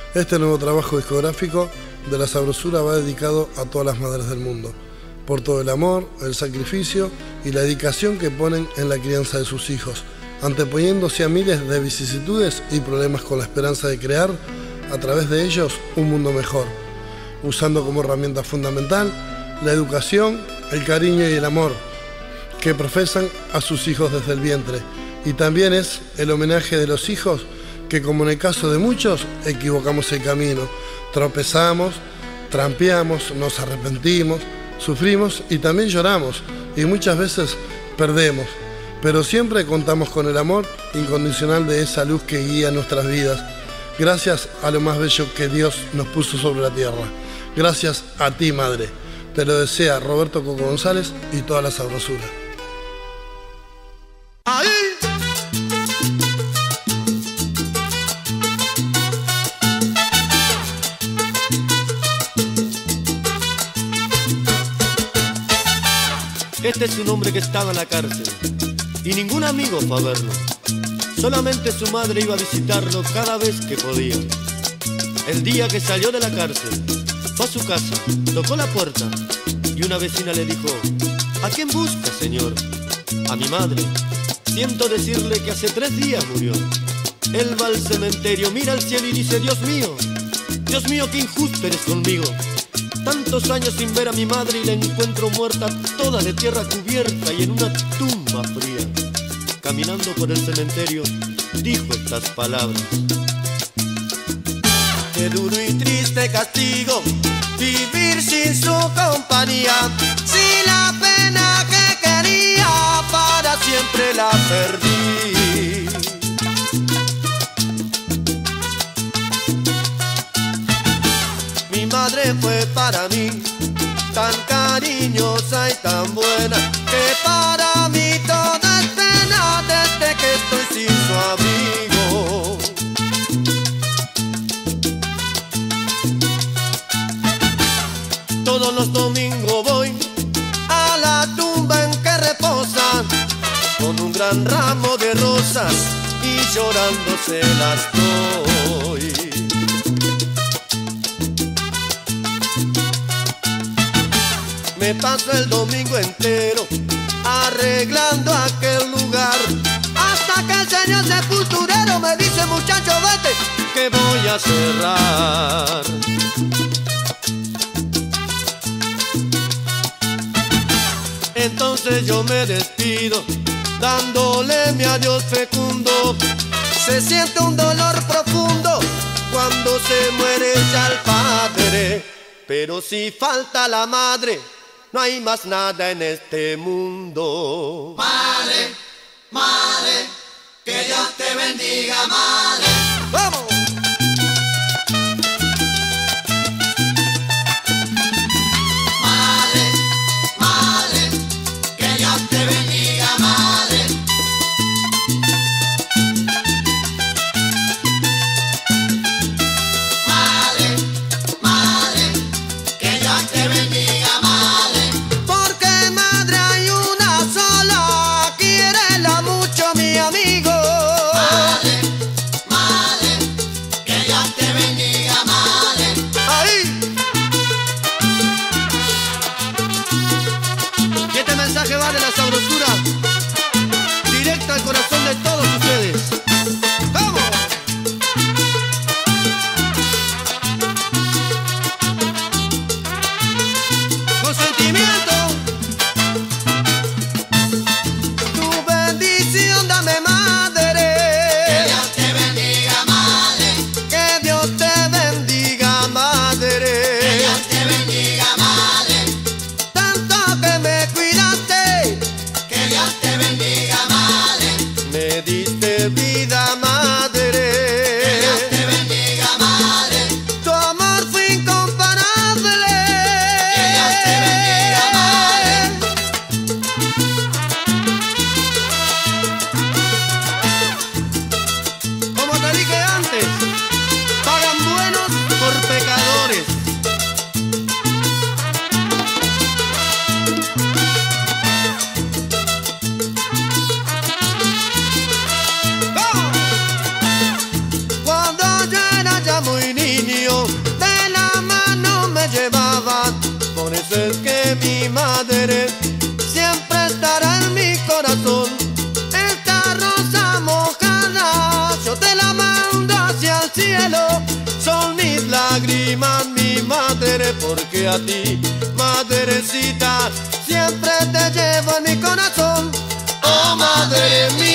Este nuevo trabajo discográfico de La Sabrosura va dedicado a todas las madres del mundo, por todo el amor, el sacrificio y la dedicación que ponen en la crianza de sus hijos, anteponiéndose a miles de vicisitudes y problemas con la esperanza de crear, a través de ellos, un mundo mejor, usando como herramienta fundamental la educación, el cariño y el amor que profesan a sus hijos desde el vientre. Y también es el homenaje de los hijos que, como en el caso de muchos, equivocamos el camino, tropezamos, trampeamos, nos arrepentimos, sufrimos y también lloramos, y muchas veces perdemos, pero siempre contamos con el amor incondicional de esa luz que guía nuestras vidas, gracias a lo más bello que Dios nos puso sobre la tierra. Gracias a ti, Madre. Te lo desea Roberto Coco González y toda La Sabrosura. Este es un hombre que estaba en la cárcel y ningún amigo fue a verlo. Solamente su madre iba a visitarlo cada vez que podía. El día que salió de la cárcel, fue a su casa, tocó la puerta y una vecina le dijo: ¿a quién busca, señor? A mi madre. Siento decirle que hace 3 días murió. Él va al cementerio, mira al cielo y dice: Dios mío, qué injusto eres conmigo. Tantos años sin ver a mi madre y la encuentro muerta, toda de tierra cubierta y en una tumba fría. Caminando por el cementerio, dijo estas palabras: qué duro y triste castigo vivir sin su compañía. Si la pena que quería para siempre la perdí. Mi madre fue para mí tan cariñosa y tan buena, que para mí toda es pena desde que estoy sin su abrigo. Todos los domingos voy a la tumba en que reposa, con un gran ramo de rosas y llorando se las doy. Me paso el domingo entero arreglando aquel lugar, hasta que el señor sepulturero me dice: muchacho, vete, que voy a cerrar. Entonces yo me despido, dándole mi adiós fecundo. Se siente un dolor profundo cuando se muere ya el padre, pero si falta la madre, no hay más nada en este mundo. Madre, madre, que Dios te bendiga, madre. ¡Vamos! Madre, madre, que Dios te bendiga, madre. Madre, madre, que Dios te bendiga, madre. Porque madre hay una sola, quiérela mucho, mi amigo. Madre, madre, a mi madre, porque a ti, madrecita, siempre te llevo en mi corazón. Oh, madre mía.